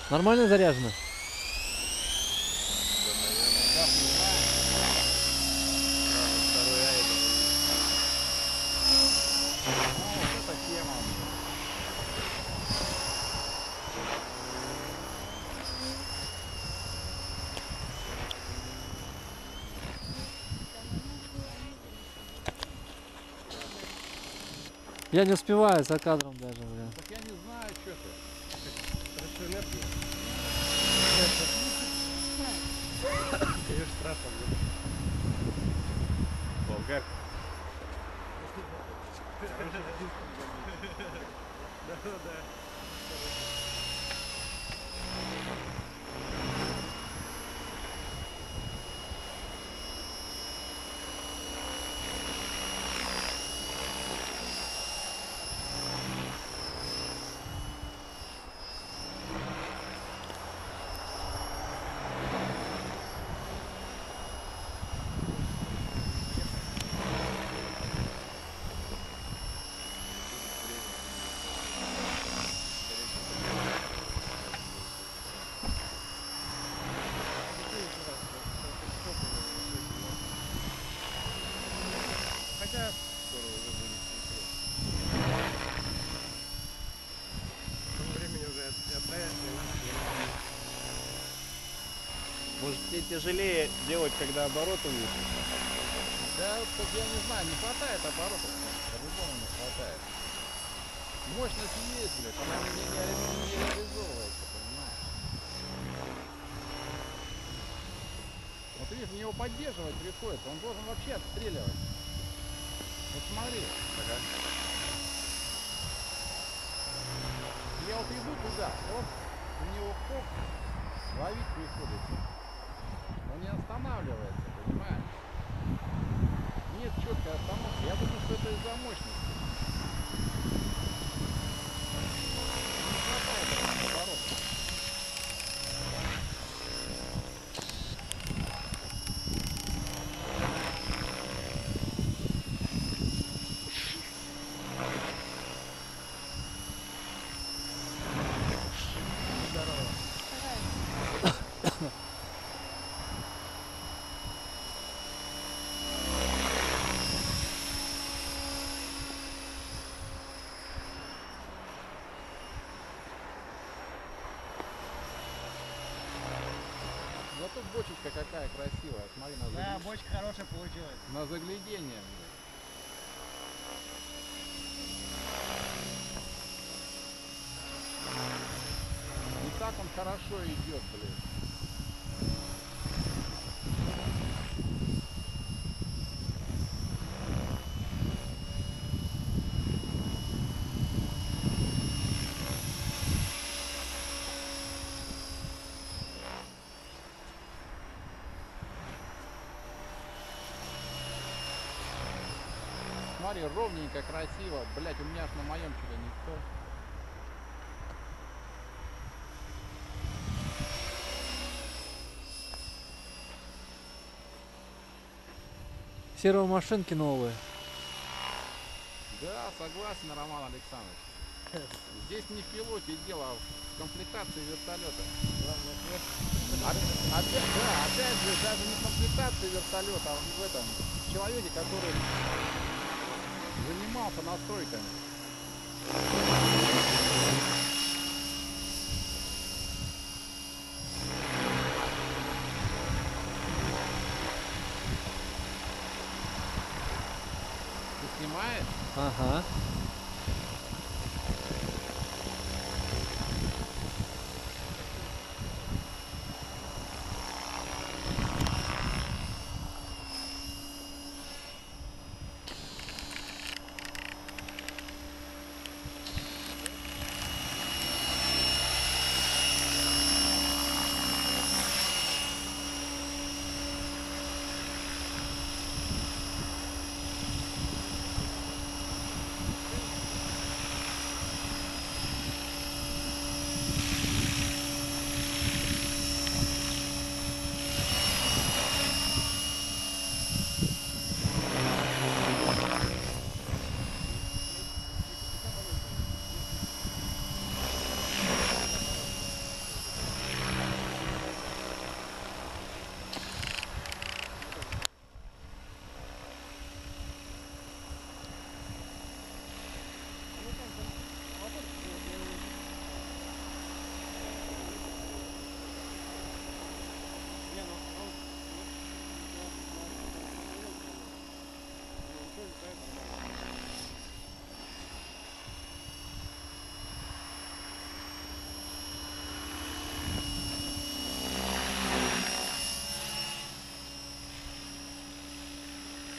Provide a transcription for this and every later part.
Нормально заряжено? Я не успеваю за кадром даже, блин. Так я не знаю, что ты. Хорошо, энергия. Конечно, страшно, блин. Болгар. Да. Хотя скоро уже будет светло. К тому времени уже отстоящие наши. Может, тебе тяжелее делать, когда обороты выше? Да, вот я не знаю, не хватает оборотов. По-любому не хватает. Мощность есть, блядь, она не реализовывается, понимаешь? Вот видишь, мне его поддерживать приходится, он должен вообще отстреливать. Вот смотри. Ага. Я вот иду туда, оп, у него хоп, ловить приходится. Он не останавливается, понимаешь? Нет четкой остановки. Я думаю, что это из-за мощности. Не хватает оборотов. Зато бочечка какая красивая. Смотри, на Да, бочка хорошая получилась. на заглядение. И так он хорошо идет, блин. Смотри, ровненько, красиво. Блять, у меня аж на моем что-то никто. Сервомашинки новые. Да, согласен, Роман Александрович. Здесь не в пилоте дело, а в комплектации вертолета. Опять же, даже не в комплектации вертолета, а в этом человеке, который занимался настройками. Ты снимаешь? Ага.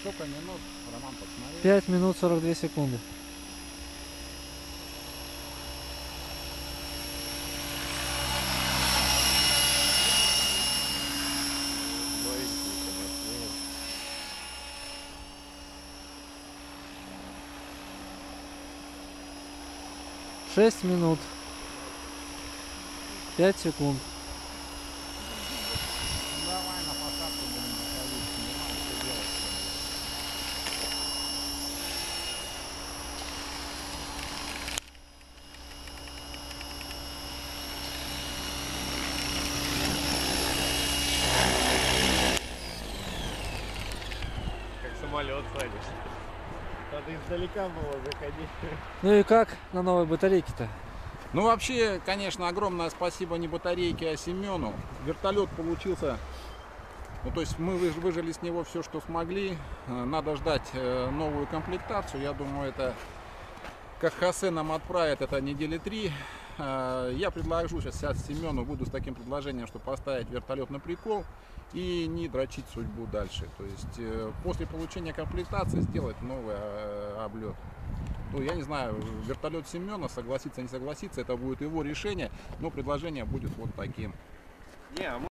Сколько минут, Роман, посмотри. 5 минут 42 секунды. Шесть минут 5 секунд. Ну, давай на посадку будем заходить, снимаем, что делать. Как самолет садишь. Надо издалека было заходить. Ну и как на новой батарейке-то? Ну, вообще, конечно, огромное спасибо не батарейке, а Семену. Вертолет получился. Ну, то есть мы выжили с него все, что смогли. Надо ждать новую комплектацию. Я думаю, это как Хосе нам отправит, это недели 3. Я предложу сейчас Семену, буду с таким предложением, что поставить вертолет на прикол и не дрочить судьбу дальше. То есть после получения комплектации сделать новый облет. Ну, я не знаю, вертолет Семена, согласится, не согласится, это будет его решение, но предложение будет вот таким. Не, а